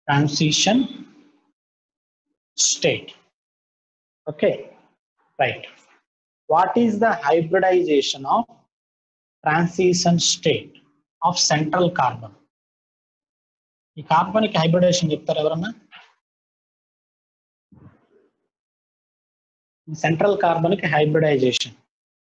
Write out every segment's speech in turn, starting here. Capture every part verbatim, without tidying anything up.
transition state. Okay, right. What is the hybridization of transition state of central carbon? ఈ కార్బనిక్ hybridization చెప్తారు ఎవరన్నా? Central కార్బనిక్ hybridization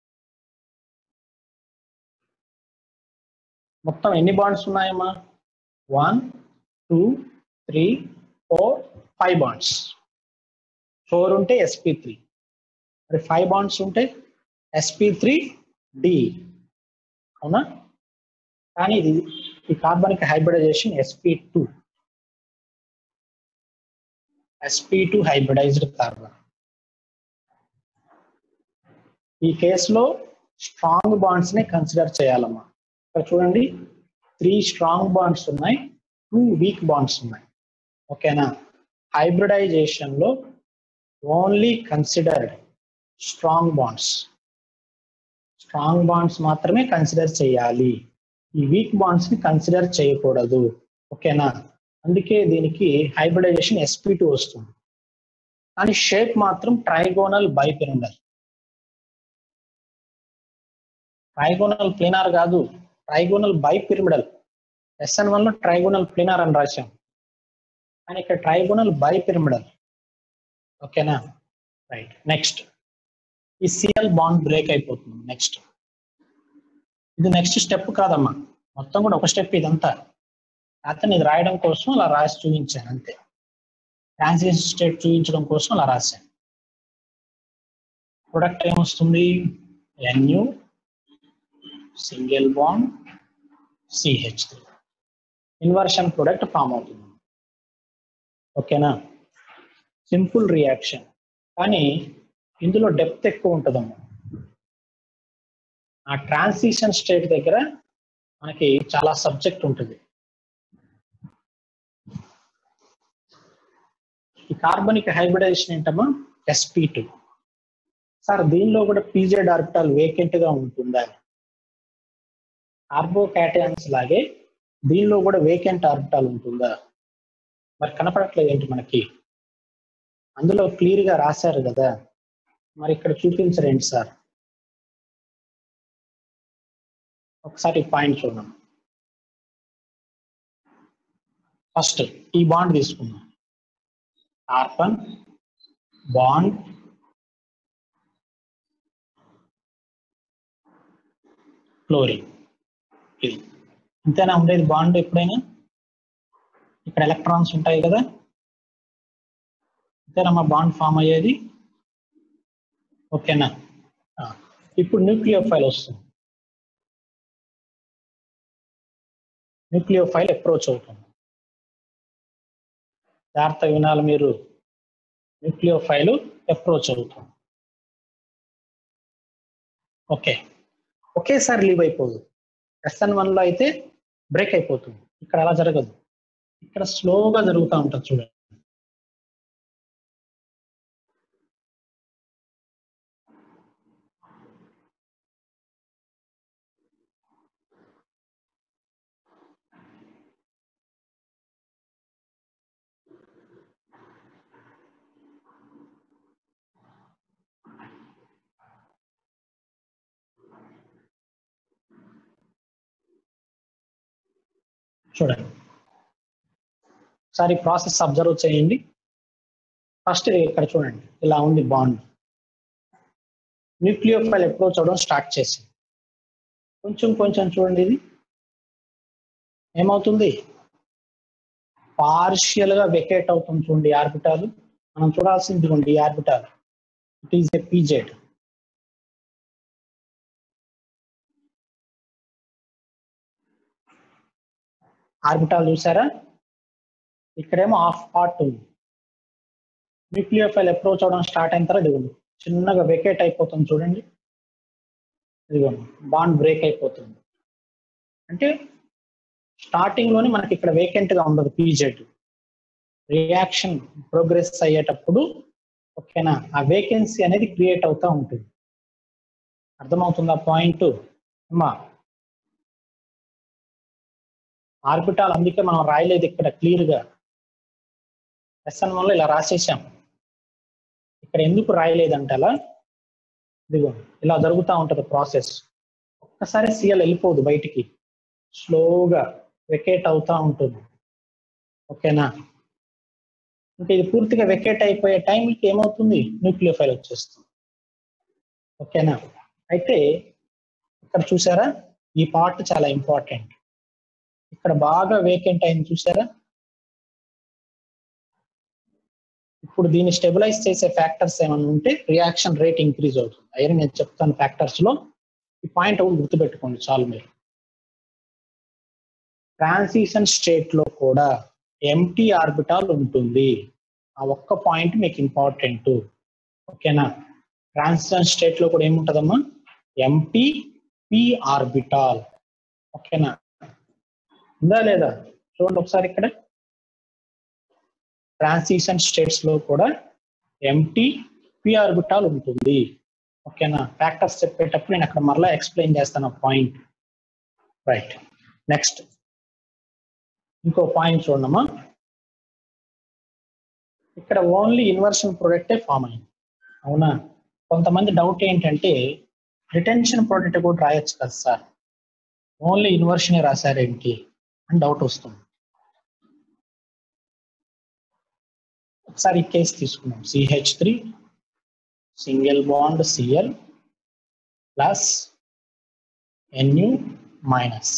మొత్తం ఎన్ని బాండ్స్ ఉన్నాయమ్మా? One two three four five bonds. Four ఉంటే ఎస్పీ త్రీ, మరి ఫైవ్ బాండ్స్ ఉంటే ఎస్పీ త్రీ డి, అవునా? కానీ ఇది ఈ కార్బనిక్ hybridization sp two sp two hybridized carbon. ఈ కేసులో స్ట్రాంగ్ బాండ్స్ ని కన్సిడర్ చేయాలమ్మా. ఇక్కడ చూడండి, త్రీ స్ట్రాంగ్ బాండ్స్ ఉన్నాయి, టూ వీక్ బాండ్స్ ఉన్నాయి. ఓకేనా? హైబ్రిడైజేషన్ లో only considered strong bonds strong bonds మాత్రమే కన్సిడర్ చేయాలి. ఈ వీక్ బాండ్స్ ని కన్సిడర్ చేయకూడదు. ఓకేనా? అందుకే దీనికి హైబ్రిడైజేషన్ ఎస్పీ టూ వస్తుంది. కానీ షేప్ మాత్రం ట్రైగోనల్ బైపిరమిడల్. ట్రైగోనల్ ప్లేనార్ కాదు, ట్రైగోనల్ బైపిరమిడల్. ఎస్ఎన్ వన్ లో ట్రైగోనల్ ప్లేనార్ అని రాశాం, కానీ ఇక్కడ ట్రైగోనల్ బైపిరమిడల్. ఓకేనా? రైట్. నెక్స్ట్, ఈ సిఎల్ బాండ్ బ్రేక్ అయిపోతుంది. నెక్స్ట్, ఇది నెక్స్ట్ స్టెప్ కాదమ్మా, మొత్తం కూడా ఒక స్టెప్ ఇదంతా. అతను ఇది రాయడం కోసం అలా రాసి చూపించాను అంతే. ట్రాన్సిషన్ స్టేట్ చూపించడం కోసం అలా రాశాను. ప్రొడక్ట్ ఏమొస్తుంది? Nu single bond CH three inversion product form అవుతుంది. ఓకేనా? సింపుల్ రియాక్షన్, కానీ ఇందులో డెప్త్ ఎక్కువ ఉంటుందమ్మా. ఆ ట్రాన్సిషన్ స్టేట్ దగ్గర మనకి చాలా సబ్జెక్ట్ ఉంటుంది. ఈ కార్బనిక్ హైబ్రిడైజేషన్ ఏంటమ్మా? Sp two. సార్ దీనిలో కూడా పీజెడ్ ఆర్బిటాల్ వేకెంట్ గా ఉంటుందా? కార్బోకాటయాన్స్ లాగే దీనిలో కూడా వేకెంట్ ఆర్బిటాల్ ఉంటుందా? మరి కనపడట్లేదు ఏంటి మనకి? అందులో క్లియర్ గా రాశారు కదా, మరి ఇక్కడ చూపించరేంటి సార్? ఒకసారి పాయింట్ చూద్దాం. ఫస్ట్ ఈ బాండ్ తీసుకుందాం. Carbon bond chlorine. ఇది ఇంతేనా ఉండేది బాండ్? ఎప్పుడైనా ఇక్కడ ఎలక్ట్రాన్స్ ఉంటాయి కదా, ఇంతేనమ్మా బాండ్ ఫామ్ అయ్యేది. ఓకేనా? ఇప్పుడు న్యూక్లియోఫైల్ వస్తుంది. న్యూక్లియోఫైల్ అప్రోచ్ అవుతుంది. జాగ్రత్తగా వినాలి మీరు. న్యూక్లియోఫైల్ అప్రోచ్ అవుతుంది. ఓకే, ఒకేసారి లీవ్ అయిపోదు. ఎస్ఎన్ వన్ లో అయితే బ్రేక్ అయిపోతుంది, ఇక్కడ అలా జరగదు. ఇక్కడ స్లోగా జరుగుతూ ఉంటుంది. చూడండి, చూడండి ఒకసారి ప్రాసెస్ అబ్జర్వ్ చేయండి. ఫస్ట్ ఇక్కడ చూడండి, ఇలా ఉంది బాండ్. న్యూక్లియోఫైల్ అప్రోచ్ అవడం స్టార్ట్ చేసింది. కొంచెం కొంచెం చూడండి, ఇది ఏమవుతుంది? పార్షియల్ గా వెకేట్ అవుతుంది. చూడండి ఆర్బిటాల్, మనం చూడాల్సింది చూడండి orbital. It is a PZ. Orbital చూసారా? ఇక్కడేమో హాఫ్ పార్ట్ ఉంది. న్యూక్లియోఫైల్ అప్రోచ్ అవడం స్టార్ట్ అయిన తర్వాత ఇదిగోండి చిన్నగా వెకేట్ అయిపోతుంది. చూడండి, ఇదిగోండి బాండ్ బ్రేక్ అయిపోతుంది. అంటే స్టార్టింగ్ లోనే మనకి ఇక్కడ వేకెంట్ గా ఉండదు పీజెడ్. రియాక్షన్ ప్రోగ్రెస్ అయ్యేటప్పుడు ఓకేనా, ఆ వేకెన్సీ అనేది క్రియేట్ అవుతూ ఉంటుంది. అర్థమవుతుందా పాయింట్ అమ్మా? ఆర్బిటాల్ అందుకే మనం రాయలేదు ఇక్కడ క్లియర్ గా. లెసన్ వన్ లో ఇలా రాసేసాం. ఇక్కడ ఎందుకు రాయలేదంటే అలా ఇదిగో ఇలా జరుగుతూ ఉంటుంది ప్రాసెస్. ఒక్కసారి సిఎల్ వెళ్ళిపోదు బయటికి, స్లోగా వెకేట్ అవుతూ ఉంటుంది. ఓకేనా? ఇంకా ఇది పూర్తిగా వెకేట్ అయిపోయే టైంకి ఏమవుతుంది, న్యూక్లియోఫైల్ వచ్చేస్తుంది. ఓకేనా? అయితే ఇక్కడ చూసారా, ఈ పార్ట్ చాలా ఇంపార్టెంట్. ఇక్కడ బాగా వేకెంట్ అయింది చూసారా. ఇప్పుడు దీన్ని స్టెబిలైజ్ చేసే ఫ్యాక్టర్స్ ఏమైనా ఉంటే రియాక్షన్ రేట్ ఇంక్రీజ్ అవుతుంది. అయ్యని నేను చెప్తాను ఫ్యాక్టర్స్ లో. ఈ పాయింట్ ఒకటి గుర్తుపెట్టుకోండి చాలు మీరు. ట్రాన్సిషన్ స్టేట్ లో కూడా ఎంటీ ఆర్బిటాల్ ఉంటుంది. ఆ ఒక్క పాయింట్ మీకు ఇంపార్టెంట్. ఓకేనా? ట్రాన్సిషన్ స్టేట్ లో కూడా ఏముంటదమ్మా, ఎంటీ పి ఆర్బిటాల్. ఓకేనా? ఉందా లేదా చూడండి ఒకసారి. ఇక్కడ ట్రాన్సిషన్ స్టేట్స్ లో కూడా ఎంటీ పి ఆర్బిటాల్ ఉంటుంది. ఓకేనా? ఫ్యాక్టర్స్ చెప్పేటప్పుడు నేను అక్కడ మరలా ఎక్స్ప్లెయిన్ చేస్తాను పాయింట్. రైట్. నెక్స్ట్ ఇంకో పాయింట్ చూడమ్మా. ఇక్కడ ఓన్లీ ఇన్వర్షన్ ప్రొడక్టే ఫామ్ అయింది. అవునా? కొంతమంది డౌట్ ఏంటంటే రిటెన్షన్ ప్రొడక్ట్ కూడా రాయొచ్చు కదా సార్, ఓన్లీ ఇన్వర్షన్ రాశారేంటి అని డౌట్ వస్తుంది. ఒకసారి ఈ కేసు తీసుకున్నాం. CH three single bond CL plus NU minus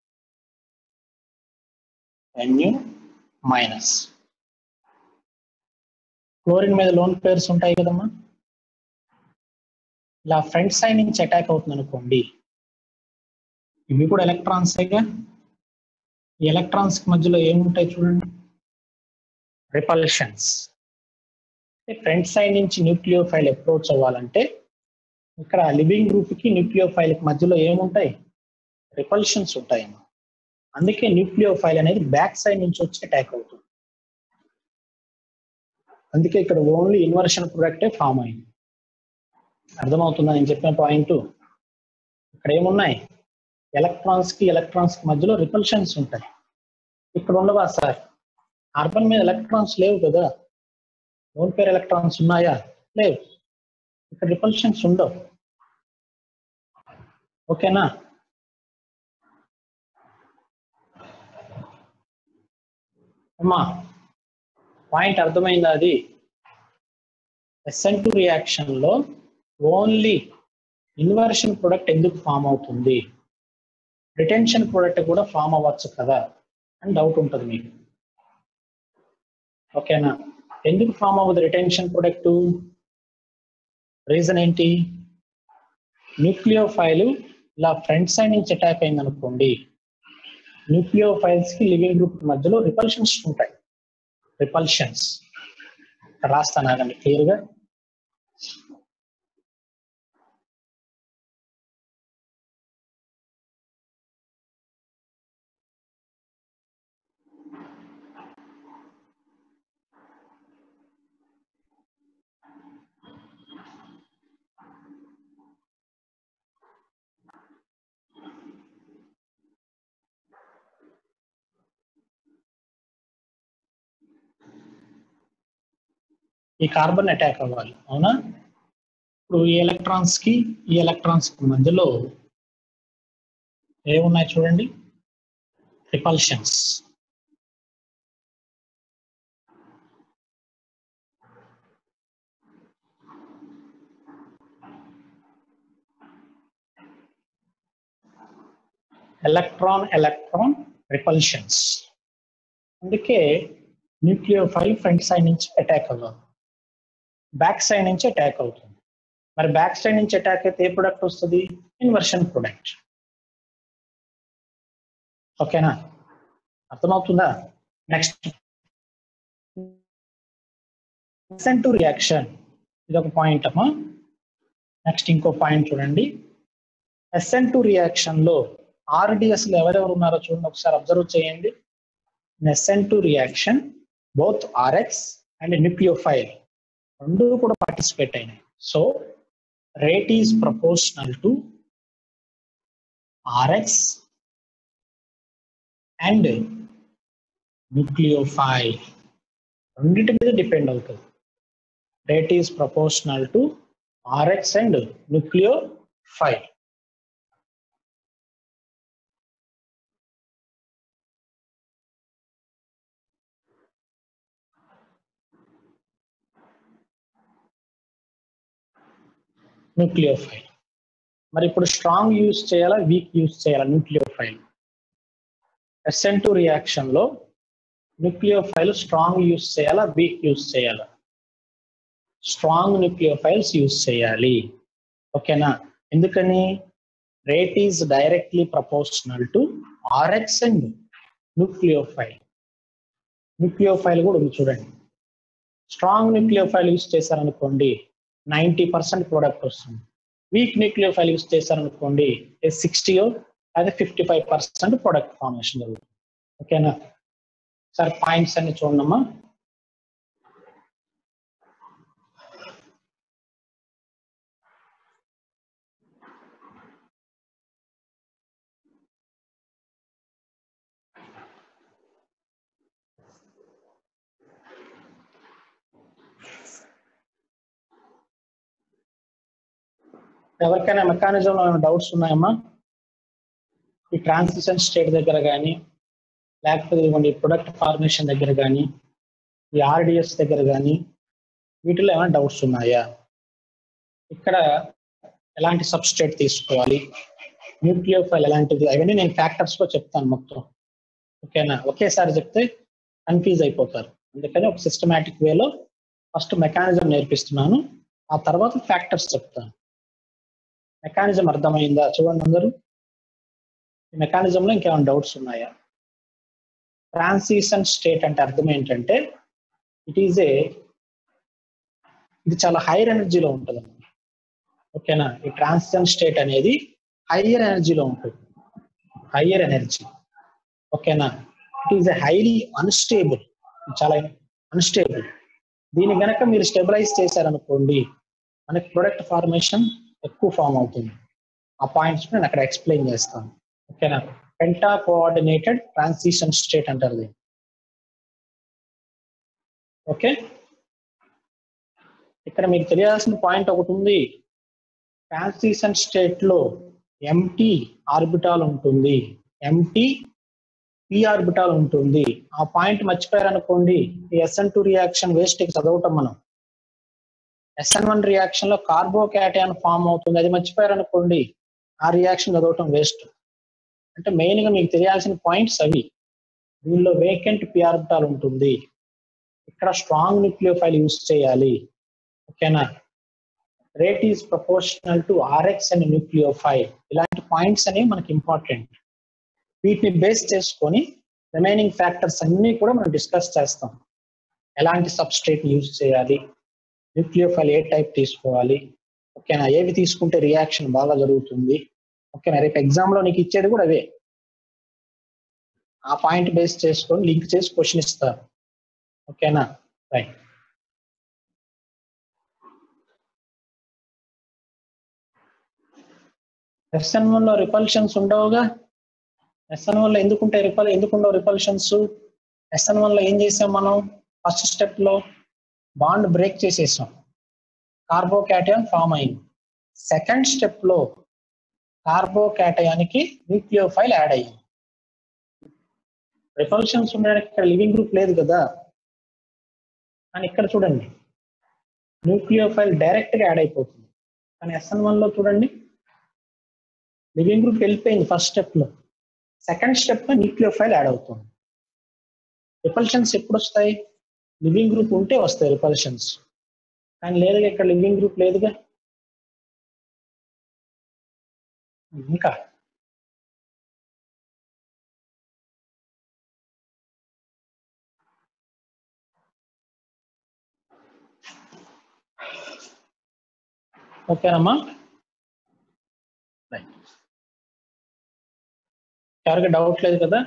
NU minus. Chlorine మీద లోన్ పేర్స్ ఉంటాయి కదమ్మా. ఇలా ఫ్రంట్ సైడ్ నుంచి అటాక్ అవుతుంది అనుకోండి, ఇవి కూడా ఎలక్ట్రాన్సేగా. ఈ ఎలక్ట్రాన్స్ మధ్యలో ఏముంటాయి చూడండి, రిపల్షన్స్. ఫ్రంట్ సైడ్ నుంచి న్యూక్లియోఫైల్ అప్రోచ్ అవ్వాలంటే ఇక్కడ లివింగ్ గ్రూప్ కి న్యూక్లియోఫైల్ కి మధ్యలో ఏముంటాయి, రిపల్షన్స్ ఉంటాయి. అందుకే న్యూక్లియోఫైల్ అనేది బ్యాక్ సైడ్ నుంచి వచ్చి అటాక్ అవుతుంది. అందుకే ఇక్కడ ఓన్లీ ఇన్వర్షన్ ప్రొడక్టే ఫామ్ అయింది. అర్థమవుతుందా నేను చెప్పిన పాయింట్? ఇక్కడ ఏమున్నాయి, ఎలక్ట్రాన్స్ కి ఎలక్ట్రాన్స్ కి మధ్యలో రిపల్షన్స్ ఉంటాయి. ఇక్కడ ఉండవా సార్? కార్బన్ మీద ఎలక్ట్రాన్స్ లేవు కదా, లోన్ పేర్ ఎలక్ట్రాన్స్ ఉన్నాయా? లేవు. ఇక్కడ రిపల్షన్స్ ఉండవు. ఓకేనా? అమ్మా పాయింట్ అర్థమైందా? అది ఎస్ ఎన్ టూ రియాక్షన్ లో ఓన్లీ ఇన్వర్షన్ ప్రొడక్ట్ ఎందుకు ఫామ్ అవుతుంది, రిటెన్షన్ ప్రొడక్ట్ కూడా ఫామ్ అవ్వచ్చు కదా అని డౌట్ ఉంటుంది మీకు. ఓకేనా? ఎందుకు ఫామ్ అవ్వదు రిటెన్షన్ ప్రొడక్ట్? రీజన్ ఏంటి, న్యూక్లియోఫైల్ ఇలా ఫ్రంట్ సైడ్ నుంచి అటాక్ అయింది అనుకోండి, న్యూక్లియోఫైల్స్ కి లివింగ్ గ్రూప్ మధ్యలో రిపల్షన్స్ ఉంటాయి. రిపల్షన్స్ రాస్తాను ఆగండి క్లియర్ గా. ఈ కార్బన్ అటాక్ అవ్వాలి, అవునా? ఇప్పుడు ఈ ఎలక్ట్రాన్స్ కి ఈ ఎలక్ట్రాన్స్ కి మధ్యలో ఏమున్నాయి చూడండి, రిపల్షన్స్. Electron electron repulsions. అందుకే న్యూక్లియోఫైల్ ఫ్రంట్ సైడ్ నుంచి అటాక్ అవ్వాలి, బ్యాక్ సైడ్ నుంచి అటాక్ అవుతుంది. మరి బ్యాక్ సైడ్ నుంచి అటాక్ అయితే ఏ ప్రొడక్ట్ వస్తుంది, ఇన్వర్షన్ ప్రొడక్ట్. ఓకేనా? అర్థమవుతుందా? Next S N two reaction, ఇది ఒక పాయింట్ అమ్మా. నెక్స్ట్ ఇంకో పాయింట్ చూడండి. ఎస్ ఎన్ టూ రియాక్షన్ లో ఆర్డిఎస్ లో ఎవరెవరు ఉన్నారో చూడండి ఒకసారి అబ్జర్వ్ చేయండి. S N two reaction both RX and nucleophile రెండు కూడా పార్టిసిపేట్ అయినాయి. So rate is proportional to RX and nucleophile. రెండింటి మీద డిపెండ్ అవుతుంది. Rate is proportional to RX and nucleophile. Nucleophile మరి ఇప్పుడు స్ట్రాంగ్ యూజ్ చేయాలా, వీక్ యూజ్ చేయాలా? Nucleophile S N two reaction లో న్యూక్లియోఫైల్ స్ట్రాంగ్ యూజ్ చేయాలా, వీక్ యూజ్ చేయాలా? స్ట్రాంగ్ న్యూక్లియోఫైల్స్ యూజ్ చేయాలి. ఓకేనా? ఎందుకని? Rate is directly proportional to RX and nucleophile. Nucleophile కూడా ఉంది చూడండి. స్ట్రాంగ్ న్యూక్లియోఫైల్ యూజ్ చేశారనుకోండి నైంటీ పర్సెంట్ ప్రోడక్ట్ వస్తుంది. వీక్ న్యూక్లియోఫైల్ యూజ్ చేశారనుకోండి సిక్స్టీ అదే fifty five percent product formation జరుగుతుంది. ఓకేనా సార్? పాయింట్స్ అన్ని చూడమ్మా. ఎవరికైనా మెకానిజంలో డౌట్స్ ఉన్నాయమ్మా? ఈ ట్రాన్సిషన్ స్టేట్ దగ్గర కానీ, లేకపోతే ఇవ్వండి ప్రొడక్ట్ ఫార్మేషన్ దగ్గర కానీ, ఈ ఆర్డిఎస్ దగ్గర కానీ, వీటిలో ఏమైనా డౌట్స్ ఉన్నాయా? ఇక్కడ ఎలాంటి సబ్స్ట్రేట్ తీసుకోవాలి, న్యూక్లియోఫైల్ ఎలాంటిది, అవన్నీ నేను ఫ్యాక్టర్స్ లో చెప్తాను మొత్తం. ఓకేనా? ఒకేసారి చెప్తే కన్ఫ్యూజ్ అయిపోతారు. అందుకని ఒక సిస్టమేటిక్ వేలో ఫస్ట్ మెకానిజం నేర్పిస్తున్నాను, ఆ తర్వాత ఫ్యాక్టర్స్ చెప్తాను. మెకానిజం అర్థమైందా? చూడండి అందరూ. ఈ మెకానిజంలో ఇంకేమైనా డౌట్స్ ఉన్నాయా? ట్రాన్సిషన్ స్టేట్ అంటే అర్థం ఏంటంటే ఇట్ ఈజ్ ఏ ఇది చాలా హైయర్ ఎనర్జీలో ఉంటుంది. ఓకేనా? ఈ ట్రాన్సిషన్ స్టేట్ అనేది హైయర్ ఎనర్జీలో ఉంటుంది. Higher energy. ఓకేనా? It is a highly unstable, చాలా అన్స్టేబుల్. దీన్ని గనక మీరు స్టెబిలైజ్ చేశారనుకోండి మనకి ప్రొడక్ట్ ఫార్మేషన్ ఎక్కువ ఫామ్ అవుతుంది. ఆ పాయింట్స్ నేను అక్కడ ఎక్స్ప్లెయిన్ చేస్తాను. ఓకేనా? పెంటా కోఆర్డినేటెడ్ ట్రాన్సిషన్ స్టేట్ అంటారు దీన్ని. ఓకే, ఇక్కడ మీకు తెలియాల్సిన పాయింట్ ఒకటి ఉంది. ట్రాన్సిషన్ స్టేట్ లో ఎంటీ ఆర్బిటాల్ ఉంటుంది, ఎంటీ పి ఆర్బిటాల్ ఉంటుంది. ఆ పాయింట్ మర్చిపోయారనుకోండి ఈ ఎస్ఎన్ టూ రియాక్షన్ వేస్ట్ చదవటం. మనం ఎస్ఎన్ వన్ రియాక్షన్ లో కార్బోకాటయాన్ ఫామ్ అవుతుంది, అది మర్చిపోయారనుకోండి ఆ రియాక్షన్ చదవటం వేస్ట్. అంటే మెయిన్ గా మీకు తెలియాల్సిన పాయింట్స్ అవి. దీనిలో వేకెంట్ పి ఆర్బిటాల్ ఉంటుంది, ఇక్కడ స్ట్రాంగ్ న్యూక్లియోఫైల్ యూజ్ చేయాలి. ఓకేనా? Rate is proportional to RX and nucleophile. ఇలాంటి పాయింట్స్ అనేవి మనకి ఇంపార్టెంట్. వీటిని బేస్ చేసుకొని రిమైనింగ్ ఫ్యాక్టర్స్ అన్ని కూడా మనం డిస్కస్ చేస్తాం. ఎలాంటి సబ్స్ట్రేట్ యూజ్ చేయాలి, న్యూక్లియోఫైల్ ఏ టైప్ తీసుకోవాలి, ఓకేనా, ఏవి తీసుకుంటే రియాక్షన్ బాగా జరుగుతుంది. ఓకేనా? రేపు ఎగ్జామ్ లో నీకు ఇచ్చేది కూడా అవే. ఆ పాయింట్ బేస్ చేసుకొని లింక్ చేసి క్వశ్చన్ ఇస్తారు. ఓకేనా? రైట్. ఎస్ఎన్ వన్ లో రిపల్షన్స్ ఉండవుగా. ఎస్ఎన్ వన్ లో ఎందుకుంటాయి రిపల్ ఎందుకుండవు రిపల్షన్స్? ఎస్ఎన్ వన్ లో ఏం చేసాం మనం? ఫస్ట్ స్టెప్ లో బాండ్ బ్రేక్ చేసేసాం, కార్బోకాటయాన్ ఫామ్ అయింది. సెకండ్ స్టెప్ లో కార్బోకాటయానికి న్యూక్లియోఫైల్ యాడ్ అయ్యింది. రిపల్షన్స్ ఉండడానికి ఇక్కడ లివింగ్ గ్రూప్ లేదు కదా. కానీ ఇక్కడ చూడండి న్యూక్లియోఫైల్ డైరెక్ట్ గా యాడ్ అయిపోతుంది. కానీ ఎస్ఎన్ వన్ లో చూడండి లివింగ్ గ్రూప్ వెళ్ళిపోయింది ఫస్ట్ స్టెప్ లో, సెకండ్ స్టెప్ లో న్యూక్లియోఫైల్ యాడ్ అవుతుంది. రిపల్షన్స్ ఎప్పుడు వస్తాయి? లివింగ్ గ్రూప్ ఉంటే వస్తాయి రిపల్షన్స్. కానీ లేదుగా, ఇక్కడ లివింగ్ గ్రూప్ లేదుగా. ఇంకా ఓకేనమ్మా? ఎవరికి డౌట్ లేదు కదా?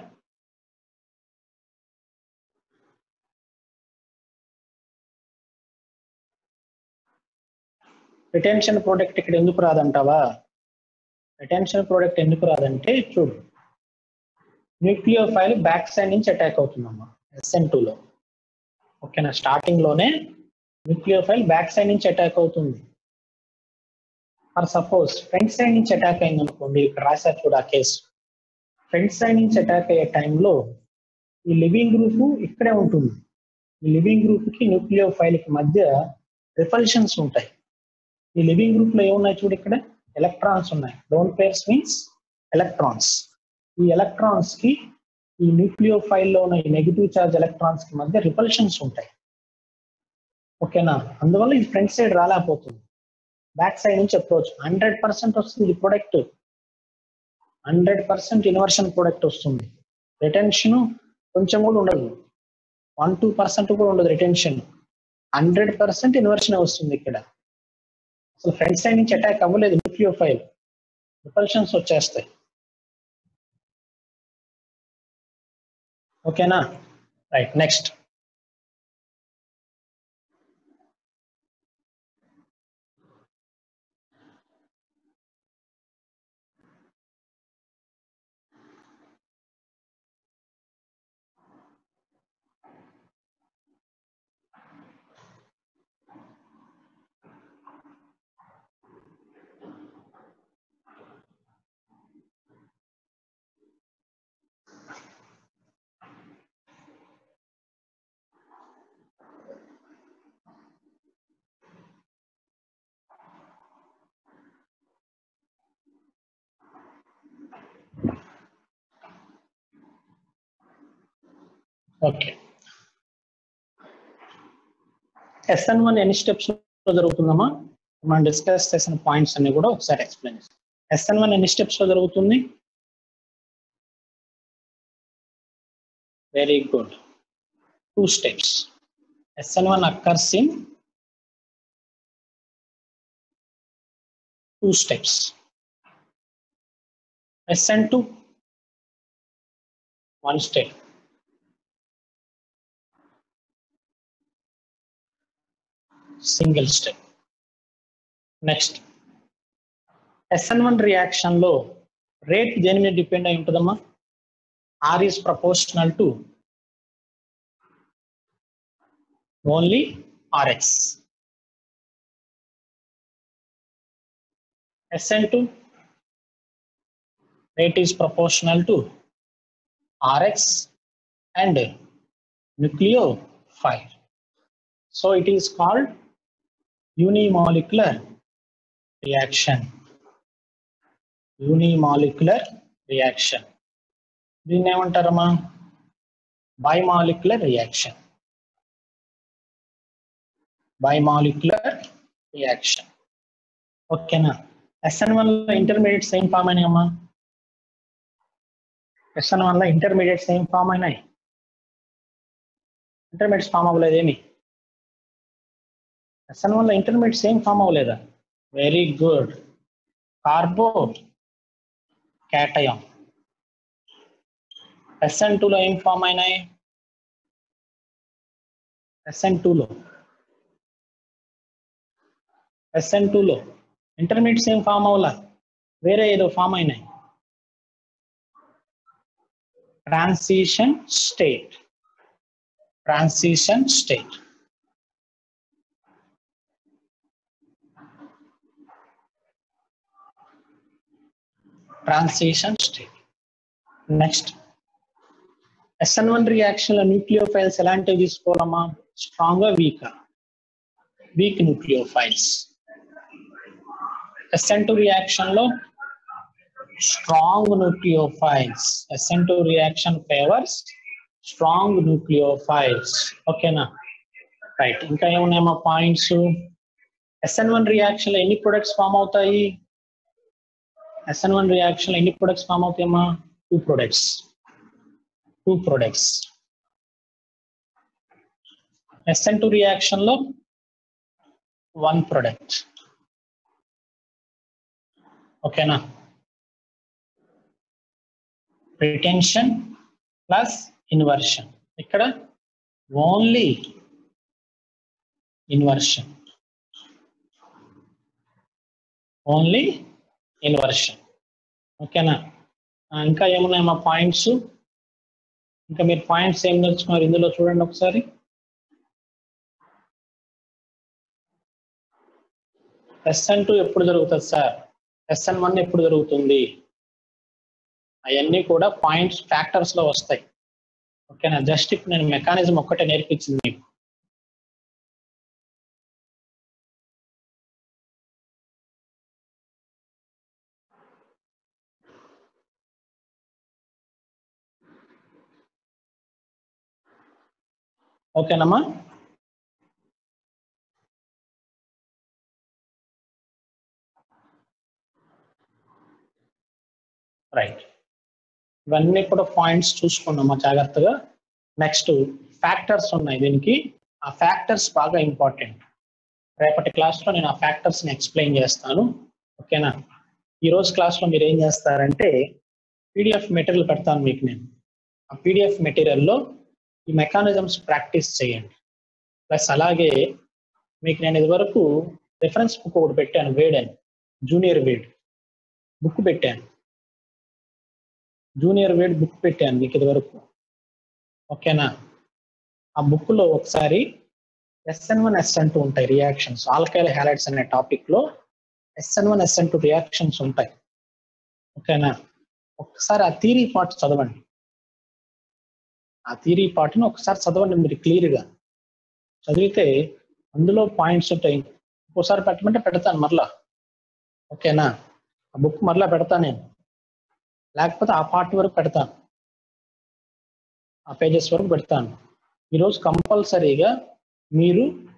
రిటెన్షన్ ప్రోడక్ట్ ఇక్కడ ఎందుకు రాదంటావా? రిటెన్షన్ ప్రోడక్ట్ ఎందుకు రాదంటే చూడు, న్యూక్లియోఫైల్ బ్యాక్ సైడ్ నుంచి అటాక్ అవుతుందమ్మా ఎస్ఎన్ టూ లో. ఓకేనా, స్టార్టింగ్ లోనే న్యూక్లియోఫైల్ బ్యాక్ సైడ్ నుంచి అటాక్ అవుతుంది. ఫర్ సపోజ్ ఫ్రంట్ సైడ్ నుంచి అటాక్ అయింది అనుకోండి, ఇక్కడ రాశారు చూడ కేసు. ఫ్రంట్ సైడ్ నుంచి అటాక్ అయ్యే టైంలో ఈ లివింగ్ గ్రూప్ ఇక్కడే ఉంటుంది. ఈ లివింగ్ గ్రూప్ కి న్యూక్లియోఫైల్ కి మధ్య రిపల్షన్స్ ఉంటాయి. ఈ లివింగ్ గ్రూప్ లో ఏమున్నాయి చూడు, ఇక్కడ ఎలక్ట్రాన్స్ ఉన్నాయి. Lone pairs means electrons. ఈ ఎలక్ట్రాన్స్ కి ఈ న్యూక్లియోఫైల్ లో ఉన్న ఈ నెగిటివ్ చార్జ్ ఎలక్ట్రాన్స్ కి మధ్య రిపల్షన్స్ ఉంటాయి. ఓకేనా, అందువల్ల ఇది ఫ్రంట్ సైడ్ రాలేకపోతుంది. బ్యాక్ సైడ్ నుంచి అప్రోచ్ హండ్రెడ్ పర్సెంట్ వస్తుంది product. Hundred percent inversion product వస్తుంది. రిటెన్షన్ కొంచెం కూడా ఉండదు, వన్ టూ పర్సెంట్ కూడా ఉండదు రిటెన్షన్. హండ్రెడ్ పర్సెంట్ ఇన్వర్షన్ వస్తుంది ఇక్కడ. అసలు ఫ్రంట్ సైడ్ నుంచి అటాక్ అవ్వలేదు న్యూక్లియోఫైల్, రిపల్షన్స్ వచ్చేస్తాయి. ఓకేనా, right. Next okay, SN one ఎన్ని స్టెప్స్ లో జరుగుతుందమ్మా? మనం డిస్కస్ చేసిన పాయింట్స్ అన్ని కూడా ఒకసారి ఎక్స్ప్లెయిన్ చేస్తాం. ఎస్ఎన్ వన్ ఎన్ని స్టెప్స్ లో జరుగుతుంది? Very good, two steps. SN one occurs in two steps. SN two one step. Single step. Next, S N one reaction లో rate దేని మీద డిపెండ్ అయి ఉంటుందమ్మా? R is proportional to only R X. S N two rate is proportional to R X and nucleophile. So it is called unimolecular reaction. Unimolecular reaction. దీన్ని ఏమంటారమ్మా? Bimolecular reaction. Bimolecular reaction. ఓకేనా? S N one లో intermediates ఏం form అయినాయమ్మా? S N one లో intermediates ఏం form అయినాయి? Intermediates form అవ్వలేదు ఏమి? S N one లో ఇంటర్మీడియట్స్ ఏం ఫామ్ అవ్వలేదా? Very good, carbocation. S N two లో ఏం ఫామ్ అయినాయి? S N two లో S N two లో ఇంటర్మీడియట్స్ ఏం ఫామ్ అవ్వాల, వేరే ఏదో ఫామ్ అయినాయి. Transition state. Transition state. Transition state. Next, S N one reaction లో న్యూక్లియోఫైల్స్ ఎలాంటివి తీసుకోవాలమ్మా? Strong, weak? Weak nucleophiles. S N two reaction లో strong nucleophiles. S N two reaction favours strong nucleophiles. ఓకేనా, right. ఇంకా ఏమున్నాయమ్మా points? S N one reaction లో ఎన్ని products form అవుతాయి? S N one రియాక్షన్ లో ఎన్ని ప్రొడక్ట్స్ ఫామ్ అవుతాయమ్మా? Two products. Two products. S N two reaction లో వన్ ప్రొడక్ట్. ఓకేనా, రిటెన్షన్ ప్లస్ ఇన్వర్షన్. ఇక్కడ ఓన్లీ ఇన్వర్షన్. Only inversion. ఓకేనా, ఇంకా ఏమున్నాయి మా పాయింట్స్? ఇంకా మీరు పాయింట్స్ ఏం నేర్చుకున్నారు ఇందులో చూడండి ఒకసారి. ఎస్ఎన్ టూ ఎప్పుడు జరుగుతుంది సార్, ఎస్ఎన్ వన్ ఎప్పుడు జరుగుతుంది, అవన్నీ కూడా పాయింట్స్ ఫ్యాక్టర్స్ లో వస్తాయి. ఓకేనా, జస్ట్ ఇప్పుడు నేను మెకానిజం ఒక్కటే నేర్పించింది మీకు. ఓకేనమ్మా. రైట్, ఇవన్నీ కూడా పాయింట్స్ చూసుకున్నామా జాగ్రత్తగా. నెక్స్ట్ ఫ్యాక్టర్స్ ఉన్నాయి దీనికి, ఆ ఫ్యాక్టర్స్ బాగా ఇంపార్టెంట్. రేపటి క్లాస్లో నేను ఆ ఫ్యాక్టర్స్ని ఎక్స్ప్లెయిన్ చేస్తాను. ఓకేనా, ఈరోజు క్లాస్లో మీరు ఏం చేస్తారంటే పీడిఎఫ్ మెటీరియల్ పెడతాను మీకు నేను. ఆ పీడిఎఫ్ మెటీరియల్లో ఈ మెకానిజమ్స్ ప్రాక్టీస్ చేయండి. ప్లస్ అలాగే మీకు నేను ఇదివరకు రిఫరెన్స్ బుక్ ఒకటి పెట్టాను, వేడ్ అని, జూనియర్ వేడ్ బుక్ పెట్టాను, జూనియర్ వేడ్ బుక్ పెట్టాను మీకు ఇదివరకు. ఓకేనా, ఆ బుక్లో ఒకసారి ఎస్ఎన్ వన్ ఎస్ఎన్ టూ ఉంటాయి రియాక్షన్స్, ఆల్కైల్ హ్యాలైడ్స్ అనే టాపిక్లో SN one SN two reactions ఉంటాయి. ఓకేనా, ఒకసారి ఆ థియరీ పార్ట్ చదవండి, ఆ థియరీ పార్ట్ని ఒకసారి చదవండి మీరు క్లియర్గా. చదివితే అందులో పాయింట్స్ ఉంటాయి. ఇంకోసారి పెట్టమంటే పెడతాను మరలా. ఓకేనా, ఆ బుక్ మరలా పెడతాను నేను, లేకపోతే ఆ పార్ట్ వరకు పెడతాను, ఆ పేజెస్ వరకు పెడతాను. ఈరోజు కంపల్సరీగా మీరు